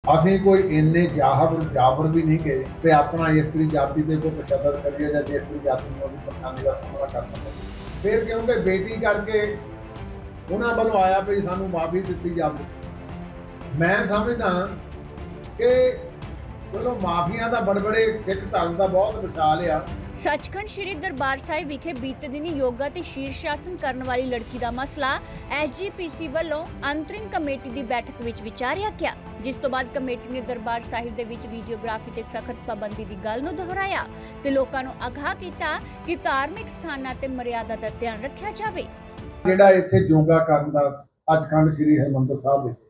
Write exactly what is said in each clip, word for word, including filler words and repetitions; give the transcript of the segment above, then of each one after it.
ਅਸੀਂ ਕੋਈ ਇੰਨੇ ਜਾਹਰ ਜਾਬਰ ਵੀ ਨਹੀਂ ਗਏ ਕਿ ਆਪਣਾ ਇਸਤਰੀ ਜਾਤੀ ਤੇ ਕੋਈ ਤਸ਼ੱਦਦ ਕਰੀਏ ਜਾਂ ਇਸਤਰੀ ਜਾਤੀ ਨੂੰ ਉਹਦੀ ਪਰੇਸ਼ਾਨੀ ਦਾ ਸਾਹਮਣਾ ਕਰਨਾ ਪਵੇ। ਫਿਰ ਕਿਉਂਕਿ ਬੇਟੀ ਕਰਕੇ ਉਹਨਾਂ ਵੱਲੋਂ ਆਇਆ ਵੀ ਸਾਨੂੰ ਮਾਫੀ ਦਿੱਤੀ ਜਾਵੇ। ਮੈਂ ਸਮਝਦਾ ਕਿ ਚਲੋ ਮਾਫੀਆਂ ਦਾ ਬੜਬੜੇ ਸਿੱਖ ਧਰਮ ਦਾ ਬਹੁਤ ਵਿਸ਼ਾਲ ਆ। ਸੱਚਖੰਡ ਸ਼੍ਰੀ ਦਰਬਾਰ ਸਾਹਿਬ ਵਿਖੇ ਬੀਤੇ ਦਿਨੀ ਯੋਗਾ ਤੇ ਸ਼ੀਰਸ਼ਾਸਨ ਕਰਨ ਵਾਲੀ ਲੜਕੀ ਦਾ ਮਸਲਾ ਐਸ ਜੀ ਪੀ ਸੀ ਵੱਲੋਂ ਅੰਤਰਿਮ ਕਮੇਟੀ ਦੀ ਬੈਠਕ ਵਿੱਚ ਵਿਚਾਰਿਆ ਗਿਆ, ਜਿਸ ਤੋਂ ਬਾਅਦ ਕਮੇਟੀ ਨੇ ਦਰਬਾਰ ਸਾਹਿਬ ਦੇ ਵਿੱਚ ਵੀਡੀਓਗ੍ਰਾਫੀ ਤੇ ਸਖਤ ਪਾਬੰਦੀ ਦੀ ਗੱਲ ਨੂੰ ਦੁਹਰਾਇਆ ਤੇ ਲੋਕਾਂ ਨੂੰ ਆਗਾਹ ਕੀਤਾ ਕਿ ਧਾਰਮਿਕ ਸਥਾਨਾਂ ਤੇ ਮਰਿਆਦਾ ਦਾ ਧਿਆਨ ਰੱਖਿਆ ਜਾਵੇ। ਜਿਹੜਾ ਇੱਥੇ ਯੋਗਾ ਕਰਨ ਦਾ ਸੱਚਖੰਡ ਸ਼੍ਰੀ ਹਰਿਮੰਦਰ ਸਾਹਿਬ ਵਿੱਚ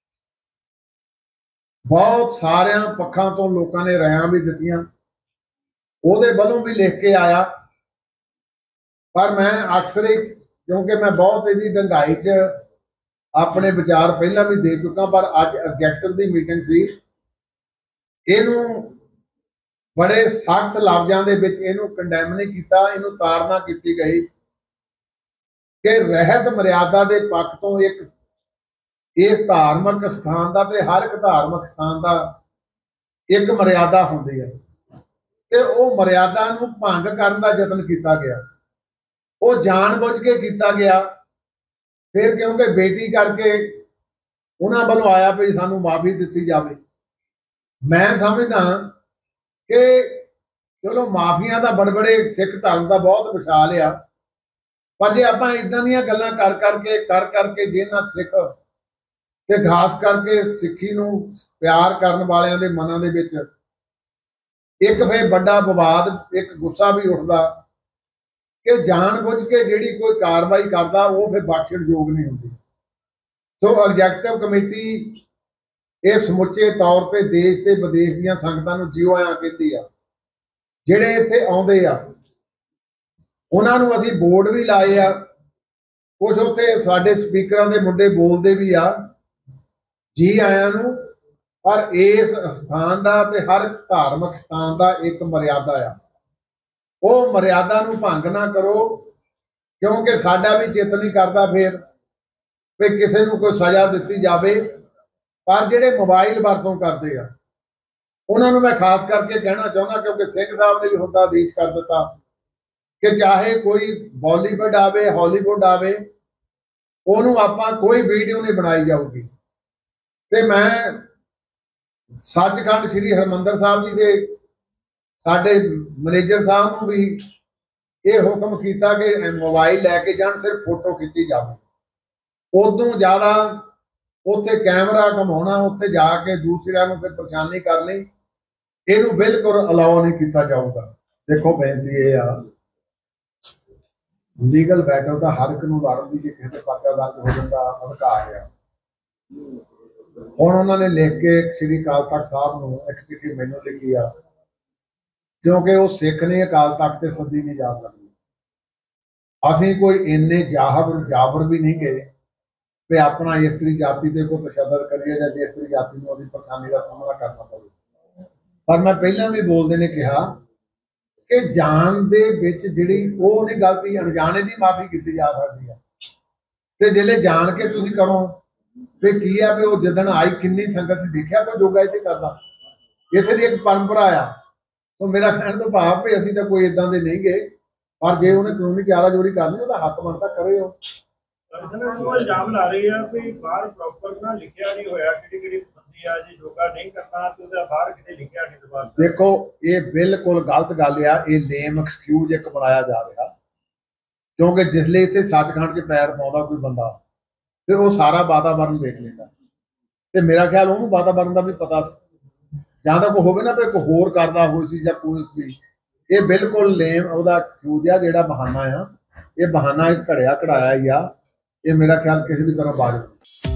ਬਹੁਤ ਸਾਰਿਆਂ ਪੱਖਾਂ ਤੋਂ ਲੋਕਾਂ ਨੇ ਰਾਇਆਂ ਵੀ ਦਿੱਤੀਆਂ, ਉਹਦੇ ਵੱਲੋਂ ਵੀ ਲਿਖ ਕੇ ਆਇਆ। ਪਰ ਮੈਂ ਅਕਸਰ ਹੀ ਕਿਉਂਕਿ ਮੈਂ ਬਹੁਤ ਇਹਦੀ ਡੰਗਾਈ 'ਚ ਆਪਣੇ ਵਿਚਾਰ ਪਹਿਲਾਂ ਵੀ ਦੇ ਚੁੱਕਾ, ਪਰ ਅੱਜ ਐਗਜ਼ੈਕਟਿਵ ਦੀ ਮੀਟਿੰਗ ਸੀ, ਇਹਨੂੰ ਬੜੇ ਸਖਤ ਲਫ਼ਜ਼ਾਂ ਦੇ ਵਿੱਚ ਇਹਨੂੰ ਕੰਡੈਮ ਨਹੀਂ ਕੀਤਾ, ਇਹਨੂੰ ਤਾੜਨਾ ਕੀਤੀ ਗਈ ਕਿ ਰਹਿਤ ਮਰਿਆਦਾ ਦੇ ਪੱਖ ਤੋਂ ਇੱਕ ਇਸ ਧਾਰਮਿਕ ਸਥਾਨ ਦਾ ਤੇ ਹਰ ਇੱਕ ਧਾਰਮਿਕ ਸਥਾਨ ਦਾ ਇੱਕ ਮਰਿਆਦਾ ਹੁੰਦੀ ਹੈ ਤੇ ਉਹ ਮਰਿਆਦਾ ਨੂੰ ਭੰਗ ਕਰਨ ਦਾ ਯਤਨ ਕੀਤਾ ਗਿਆ, ਉਹ ਜਾਣਬੁੱਝ ਕੇ ਕੀਤਾ ਗਿਆ। ਫਿਰ ਕਿਉਂਕਿ ਬੇਟੀ ਕਰਕੇ ਉਹਨਾਂ ਵੱਲੋਂ ਆਇਆ ਵੀ ਸਾਨੂੰ ਮਾਫੀ ਦਿੱਤੀ ਜਾਵੇ। ਮੈਂ ਸਮਝਦਾ ਕਿ ਚਲੋ ਮਾਫੀਆਂ ਦਾ ਬੜਬੜੇ ਸਿੱਖ ਧਰਮ ਦਾ ਬਹੁਤ ਵਿਸ਼ਾਲ ਆ, ਪਰ ਜੇ ਆਪਾਂ ਇਦਾਂ ਦੀਆਂ ਗੱਲਾਂ ਕਰ ਕਰਕੇ ਕਰ ਕਰਕੇ ਜਿਹਨਾਂ ਸਿੱਖ ਤੇ ਖਾਸ ਕਰਕੇ ਸਿੱਖੀ ਨੂੰ ਪਿਆਰ ਕਰਨ ਵਾਲਿਆਂ ਦੇ ਮਨਾਂ ਦੇ ਵਿੱਚ ਇੱਕ ਫੇ ਵੱਡਾ ਵਿਵਾਦ, ਇੱਕ ਗੁੱਸਾ ਵੀ ਉੱਠਦਾ ਕਿ ਜਾਣ-ਬੁੱਝ ਕੇ ਜਿਹੜੀ ਕੋਈ ਕਾਰਵਾਈ ਕਰਦਾ ਉਹ ਫਿਰ ਬਖਸ਼ਣਯੋਗ ਨਹੀਂ ਹੁੰਦੀ। ਸੋ ਐਗਜ਼ੈਕਟਿਵ ਕਮੇਟੀ ਇਹ ਸਮੁੱਚੇ ਤੌਰ ਤੇ ਦੇਸ਼ ਤੇ ਵਿਦੇਸ਼ ਦੀਆਂ ਸੰਗਤਾਂ ਨੂੰ ਜਿਉ ਆਇਆਂ ਕਹਿੰਦੀ ਆ। ਜਿਹੜੇ ਇੱਥੇ ਆਉਂਦੇ ਆ ਉਹਨਾਂ ਨੂੰ ਅਸੀਂ ਬੋਰਡ ਵੀ ਲਾਏ ਆ, ਕੁਛ ਉੱਥੇ ਸਾਡੇ ਸਪੀਕਰਾਂ ਦੇ ਮੁੰਡੇ ਬੋਲਦੇ ਵੀ ਆ ਜੀ ਆਇਆਂ ਨੂੰ, ਪਰ ਇਸ ਸਥਾਨ ਦਾ ਤੇ ਹਰ ਧਾਰਮਿਕ ਸਥਾਨ ਦਾ ਇੱਕ ਮਰਿਆਦਾ ਆ, ਉਹ ਮਰਿਆਦਾ ਨੂੰ ਭੰਗ ਨਾ ਕਰੋ, ਕਿਉਂਕਿ ਸਾਡਾ ਵੀ ਚਿੱਤ ਨਹੀਂ ਕਰਦਾ ਫਿਰ ਵੀ ਕਿਸੇ ਨੂੰ ਕੋਈ ਸਜ਼ਾ ਦਿੱਤੀ ਜਾਵੇ। ਪਰ ਜਿਹੜੇ ਮੋਬਾਈਲ ਵਰਤੋਂ ਕਰਦੇ ਆ ਉਹਨਾਂ ਨੂੰ ਮੈਂ ਖਾਸ ਕਰਕੇ ਕਹਿਣਾ ਚਾਹੁੰਦਾ, ਕਿਉਂਕਿ ਸਿੰਘ ਸਾਹਿਬ ਨੇ ਵੀ ਹੁੰਦਾ ਆਦੇਸ਼ ਕਰ ਦਿੱਤਾ ਕਿ ਚਾਹੇ ਕੋਈ ਬਾਲੀਵੁੱਡ ਆਵੇ ਹਾਲੀਵੁੱਡ ਆਵੇ, ਉਹਨੂੰ ਆਪਾਂ ਕੋਈ ਵੀਡੀਓ ਨਹੀਂ ਬਣਾਈ ਜਾਊਗੀ। ਤੇ ਮੈਂ ਸੱਚਖੰਡ ਸ਼੍ਰੀ ਹਰਿਮੰਦਰ ਸਾਹਿਬ ਜੀ ਦੇ ਸਾਡੇ ਮੈਨੇਜਰ ਸਾਹਿਬ ਨੂੰ ਵੀ ਇਹ ਹੁਕਮ ਕੀਤਾ ਕਿ ਮੋਬਾਈਲ ਲੈ ਕੇ ਜਾਣ, ਸਿਰਫ ਫੋਟੋ ਖਿੱਚੀ ਜਾਵੇ। ਉਦੋਂ ਜ਼ਿਆਦਾ ਉੱਥੇ ਕੈਮਰਾ ਘਮਾਉਣਾ, ਉੱਥੇ ਜਾ ਕੇ ਦੂਸਰਿਆਂ ਨੂੰ ਫਿਰ ਪਰੇਸ਼ਾਨੀ ਕਰਨੀ, ਇਹਨੂੰ ਬਿਲਕੁਲ ਅਲਾਉ ਨਹੀਂ ਕੀਤਾ ਜਾਊਗਾ। ਦੇਖੋ ਬੇਨਤੀ ਇਹ ਆ, ਲੀਗਲ ਬੈਟਲ ਦਾ ਹਰ ਇੱਕ ਨੂੰ ਲੜਨ ਦੀ ਜੇ ਕਿਸੇ ਤੇ ਪਰਚਾ ਦਰਜ ਹੋ ਜਾਂਦਾ ਅਧਿਕਾਰ ਆ। ਹੁਣ ਉਹਨਾਂ ਨੇ ਲਿਖ ਕੇ ਸ਼੍ਰੀ ਅਕਾਲ ਤਖਤ ਸਾਹਿਬ ਨੂੰ ਇੱਕ ਚਿੱਠੀ ਮੈਨੂੰ ਲਿਖੀ ਆ, ਕਿਉਂਕਿ ਉਹ ਸਿੱਖ ਨੇ ਅਕਾਲ ਤਖਤ ਤੇ ਸੱਦੀ ਨਹੀਂ ਜਾ ਸਕਦੀ। ਅਸੀਂ ਕੋਈ ਇੰਨੇ ਜਾਹਰ ਜਾਬਰ ਵੀ ਨਹੀਂ ਗਏ ਕਿ ਆਪਣਾ ਇਸਤਰੀ ਜਾਤੀ ਤੇ ਕੋਈ ਤਸ਼ੱਦਦ ਕਰੀਏ ਜਾਂ ਇਸਤਰੀ ਜਾਤੀ ਨੂੰ ਉਹਦੀ ਪਰੇਸ਼ਾਨੀ ਦਾ ਸਾਹਮਣਾ ਕਰਨਾ ਪਵੇ। ਪਰ ਮੈਂ ਪਹਿਲਾਂ ਵੀ ਬੋਲਦੇ ਨੇ ਕਿਹਾ ਕਿ ਜਾਣ ਦੇ ਵਿੱਚ ਜਿਹੜੀ ਉਹ ਨਹੀਂ ਗਲਤੀ, ਅਣਜਾਣੇ ਦੀ ਮਾਫੀ ਕੀਤੀ ਜਾ ਸਕਦੀ ਹੈ, ਤੇ ਜਿਹੜੇ ਜਾਣ ਕੇ ਤੁਸੀਂ ਕਰੋ ਵੀ ਕੀ ਆ ਵੀ ਉਹ ਜਿੱਦਣ ਆਈ ਕਿੰਨੀ ਸੰਗਤ ਸੀ ਦੇਖਿਆ ਕੋਈ ਯੋਗਾ ਇੱਥੇ ਕਰਦਾ, ਇੱਥੇ ਦੀ ਇੱਕ ਪਰੰਪਰਾ ਆ। ਤਾਂ ਮੇਰਾ ਕਹਿਣ ਤੋਂ ਭਾਵ ਵੀ ਅਸੀਂ ਤਾਂ ਕੋਈ ਇਦਾਂ ਦੇ ਨਹੀਂ ਗਏ, ਪਰ ਜੇ ਉਹਨੇ ਕਾਨੂੰਨੀ ਚਾਰਾਜੋਰੀ ਕਰਨੀ ਉਹਦਾ ਹੱਕ ਬਣਦਾ ਕਰੇ। ਉਹ ਇਲਜ਼ਾਮ ਲਾ ਰਹੇ ਆ ਵੀ ਬਾਹਰ ਪ੍ਰੋਪਰ ਨਾ ਲਿਖਿਆ ਨਹੀਂ ਹੋਇਆ ਕਿਹੜੀ ਕਿਹੜੀ ਬੰਦੀ ਆ, ਜੇ ਯੋਗਾ ਨਹੀਂ ਕਰਨਾ ਤੇ ਉਹਦਾ ਬਾਹਰ ਕਿਤੇ ਲਿਖਿਆ ਨਹੀਂ ਦਰਬਾਰ ਸਾਹਿਬ। ਦੇਖੋ ਇਹ ਬਿਲਕੁਲ ਗਲਤ ਗੱਲ ਆ, ਇਹ ਲੇਮ ਐਕਸਕਿਊਜ਼ ਇੱਕ ਬਣਾਇਆ ਜਾ ਰਿਹਾ, ਕਿਉਂਕਿ ਜਿਸਲੇ ਇੱਥੇ ਸੱਚਖੰਡ 'ਚ ਪੈਰ ਪਾਉਂਦਾ ਕੋਈ ਬੰਦਾ ਤੇ ਉਹ ਸਾਰਾ ਵਾਤਾਵਰਨ ਦੇਖ ਲੈਂਦਾ, ਤੇ ਮੇਰਾ ਖਿਆਲ ਉਹਨੂੰ ਵਾਤਾਵਰਨ ਦਾ ਵੀ ਪਤਾ ਜਾਂ ਤਾਂ ਕੋਈ ਹੋਵੇ ਨਾ ਵੀ ਕੋਈ ਹੋਰ ਕਰਦਾ ਹੋਈ ਸੀ ਜਾਂ ਕੋਈ ਸੀ। ਇਹ ਬਿਲਕੁਲ ਲੇਮ ਉਹਦਾ ਐਕਸਕਿਊਜ਼ ਆ, ਜਿਹੜਾ ਬਹਾਨਾ ਆ, ਇਹ ਬਹਾਨਾ ਘੜਿਆ ਘੜਾਇਆ ਹੀ ਆ। ਇਹ ਮੇਰਾ ਖਿਆਲ ਕਿਸੇ ਵੀ ਤਰ੍ਹਾਂ ਬਾਤ